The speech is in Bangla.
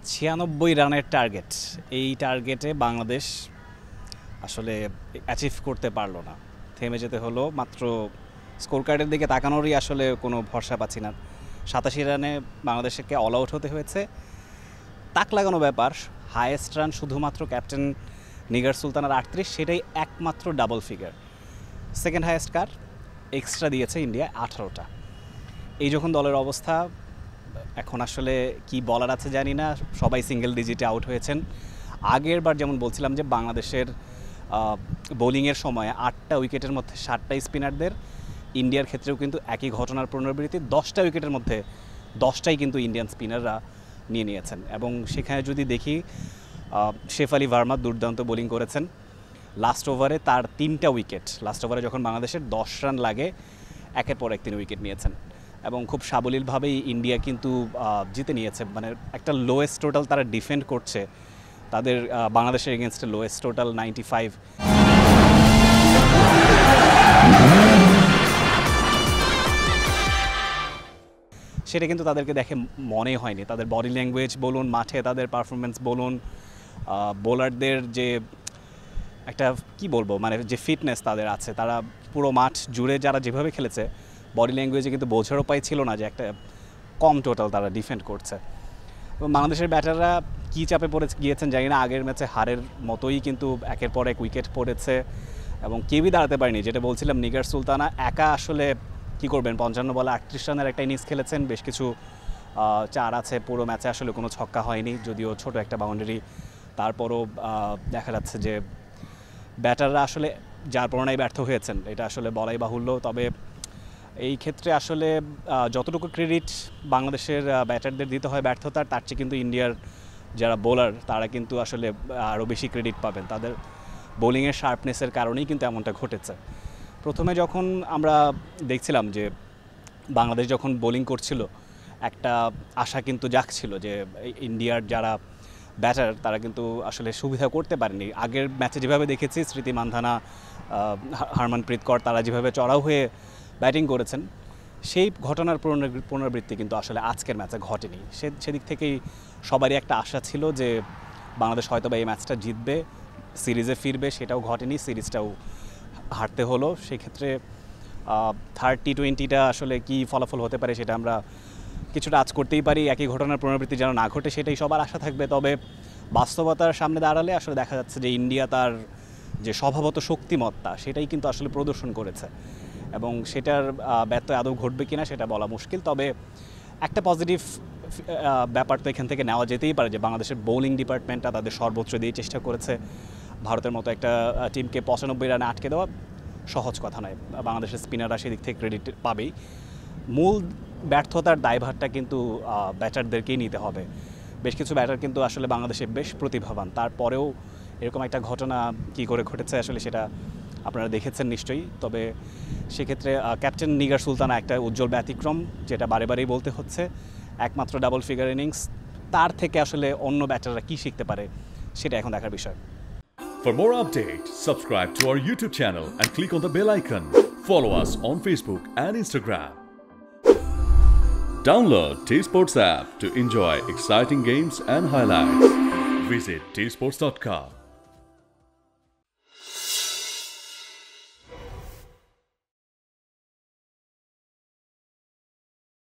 96 রানের টার্গেট, এই টার্গেটে বাংলাদেশ আসলে অ্যাচিভ করতে পারলো না, থেমে যেতে হলো। মাত্র স্কোর কার্ডের দিকে তাকানোরই আসলে কোনো ভরসা পাচ্ছি না। 87 রানে বাংলাদেশকে অল আউট হতে হয়েছে। তাক লাগানো ব্যাপার, হায়েস্ট রান শুধুমাত্র ক্যাপ্টেন নিগার সুলতানার 38, সেটাই একমাত্র ডাবল ফিগার। সেকেন্ড হায়েস্ট কার এক্সট্রা দিয়েছে ইন্ডিয়া 18টা। এই যখন দলের অবস্থা, এখন আসলে কি বলার আছে জানি না। সবাই সিঙ্গেল ডিজিটে আউট হয়েছেন। আগের বার যেমন বলছিলাম যে বাংলাদেশের বোলিংয়ের সময় 8টা উইকেটের মধ্যে 7টাই স্পিনারদের, ইন্ডিয়ার ক্ষেত্রেও কিন্তু একই ঘটনার পুনরাবৃত্তি। 10টা উইকেটের মধ্যে 10টাই কিন্তু ইন্ডিয়ান স্পিনাররা নিয়ে নিয়েছেন। এবং সেখানে যদি দেখি, শেফ আলী ভার্মা দুর্দান্ত বোলিং করেছেন। লাস্ট ওভারে তার 3টা উইকেট, লাস্ট ওভারে যখন বাংলাদেশের 10 রান লাগে, একের পর এক 3 উইকেট নিয়েছেন এবং খুব সাবলীলভাবেই ইন্ডিয়া কিন্তু জিতে নিয়েছে। মানে একটা লোয়েস্ট টোটাল তারা ডিফেন্ড করছে, তাদের বাংলাদেশের এগেনস্টে লোয়েস্ট টোটাল 95। সেটা কিন্তু তাদেরকে দেখে মনে হয়নি। তাদের বডি ল্যাঙ্গুয়েজ বলুন, মাঠে তাদের পারফরমেন্স বলুন, বোলারদের যে একটা কি বলবো, মানে যে ফিটনেস তাদের আছে, তারা পুরো মাঠ জুড়ে যারা যেভাবে খেলেছে, বডি ল্যাঙ্গুয়েজে কিন্তু বোঝার উপায় ছিল না যে একটা কম টোটাল তারা ডিফেন্ড করছে। এবং বাংলাদেশের ব্যাটাররা কী চাপে পড়ে গিয়েছেন জানি না। আগের ম্যাচে হারের মতোই কিন্তু একের পর এক উইকেট পড়েছে এবং কেউই দাঁড়াতে পারেনি। যেটা বলছিলাম, নিগার সুলতানা একা আসলে কি করবেন, 55 বলে 38 রানের একটা ইনিংস খেলেছেন। বেশ কিছু চার আছে, পুরো ম্যাচে আসলে কোনো ছক্কা হয়নি, যদিও ছোট একটা বাউন্ডারি। তারপরও দেখা যাচ্ছে যে ব্যাটাররা আসলে যার পরনাই ব্যর্থ হয়েছেন, এটা আসলে বলাই বাহুল্য। তবে এই ক্ষেত্রে আসলে যতটুকু ক্রেডিট বাংলাদেশের ব্যাটারদের দিতে হয় ব্যর্থতার, তার চেয়ে কিন্তু ইন্ডিয়ার যারা বোলার তারা কিন্তু আসলে আরও বেশি ক্রেডিট পাবেন। তাদের বোলিংয়ের শার্পনেসের কারণেই কিন্তু এমনটা ঘটেছে। প্রথমে যখন আমরা দেখছিলাম যে বাংলাদেশ যখন বোলিং করছিল, একটা আশা কিন্তু জাগছিল যে ইন্ডিয়ার যারা ব্যাটার তারা কিন্তু আসলে সুবিধা করতে পারেনি। আগের ম্যাচে যেভাবে দেখেছি, স্মৃতি মান্ধানা, হারমানপ্রীত কর, তারা যেভাবে চড়াও হয়ে ব্যাটিং করেছেন, সেই ঘটনার পুনরাবৃত্তি কিন্তু আসলে আজকের ম্যাচে ঘটেনি। সেদিক থেকেই সবারই একটা আশা ছিল যে বাংলাদেশ হয়তো বা এই ম্যাচটা জিতবে, সিরিজে ফিরবে। সেটাও ঘটেনি, সিরিজটাও হারতে হলো। সেক্ষেত্রে থার্ড টি20টা আসলে কি ফলাফল হতে পারে সেটা আমরা কিছুটা আজ করতেই পারি। একই ঘটনার পুনরাবৃত্তি যেন না ঘটে সেটাই সবার আশা থাকবে। তবে বাস্তবতার সামনে দাঁড়ালে আসলে দেখা যাচ্ছে যে ইন্ডিয়া তার যে স্বভাবত শক্তিমত্তা, সেটাই কিন্তু আসলে প্রদর্শন করেছে এবং সেটার ব্যত্যয় আদৌ ঘটবে কিনা সেটা বলা মুশকিল। তবে একটা পজিটিভ ব্যাপার তো এখান থেকে নেওয়া যেতেই পারে যে বাংলাদেশের বোলিং ডিপার্টমেন্টটা তাদের সর্বোচ্চ দিয়ে চেষ্টা করেছে। ভারতের মতো একটা টিমকে 95 রানে আটকে দেওয়া সহজ কথা নয়। বাংলাদেশের স্পিনাররা সেদিক থেকে ক্রেডিট পাবেই। মূল ব্যর্থতার দায়ভারটা কিন্তু ব্যাটারদেরকেই নিতে হবে। বেশ কিছু ব্যাটার কিন্তু আসলে বাংলাদেশে বেশ প্রতিভাবান, তারপরেও এরকম একটা ঘটনা কি করে ঘটেছে আসলে সেটা আপনারা দেখেছেন নিশ্চয়ই। তবে সেক্ষেত্রে ক্যাপ্টেন নিগার সুলতানা একটা উজ্জ্বল ব্যতিক্রম, যেটা বারে বারেই বলতে হচ্ছে। একমাত্র ডাবল ফিগার ইনিংস, তার থেকে আসলে অন্য ব্যাটাররা কি শিখতে পারে সেটা এখন দেখার বিষয়। For more updates, subscribe to our YouTube channel and click on the bell icon. Follow us on Facebook and Instagram. Download TSports app to enjoy exciting games and highlights. Visit tsports.com.